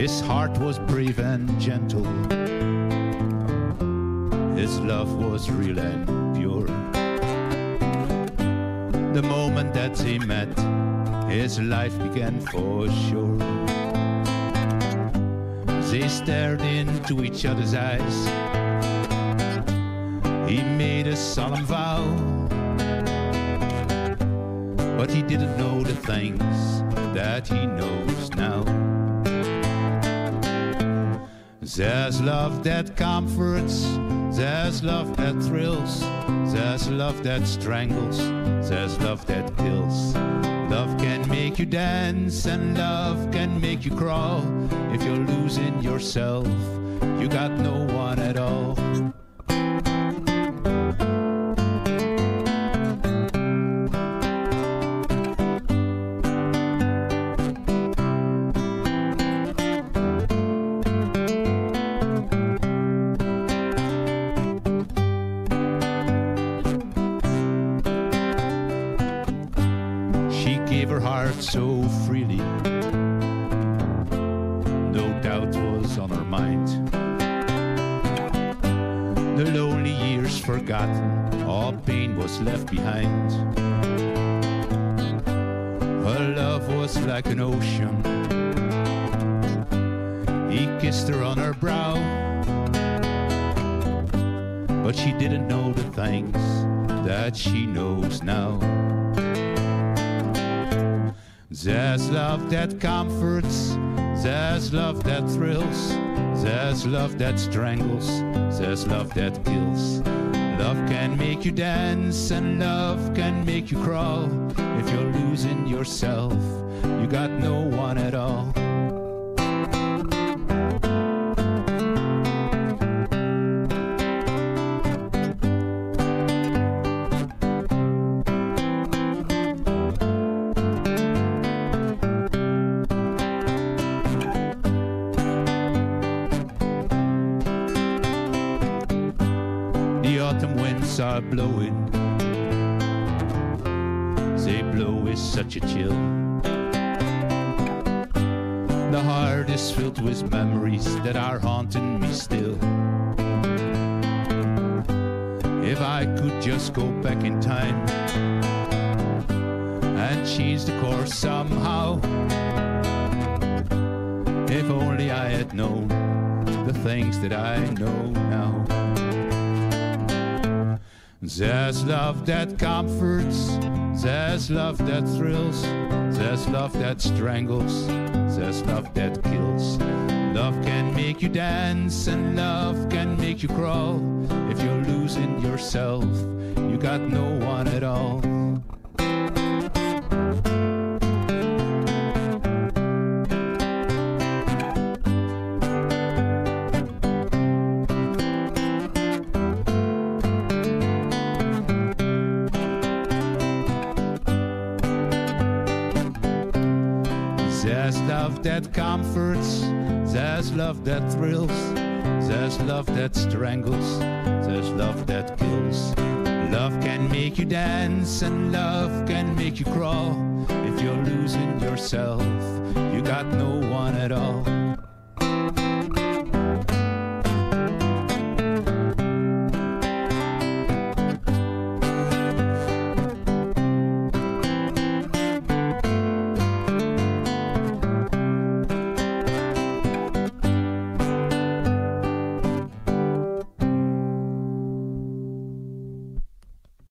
His heart was brave and gentle. His love was real and pure. The moment that they met, his life began for sure. They stared into each other's eyes. He made a solemn vow, but he didn't know the things that he knows now. There's love that comforts, there's love that thrills, there's love that strangles, there's love that kills. Love can make you dance and love can make you crawl. If you're losing yourself, you got no one at all. Gave her heart so freely, no doubt was on her mind. The lonely years forgotten, all pain was left behind. Her love was like an ocean. He kissed her on her brow, but she didn't know the things that she knows now. There's love that comforts, there's love that thrills, there's love that strangles, there's love that kills. Love can make you dance and love can make you crawl. If you're losing yourself, you got no one at all. The autumn winds are blowing, they blow with such a chill. The heart is filled with memories that are haunting me still. If I could just go back in time and change the course somehow. If only I had known the things that I know now. There's love that comforts, there's love that thrills, there's love that strangles, there's love that kills. Love can make you dance and love can make you crawl. If you're losing yourself, you got no one at all. There's love that comforts, there's love that thrills, there's love that strangles, there's love that kills. Love can make you dance and love can make you crawl. If you're losing yourself, you got no one at all.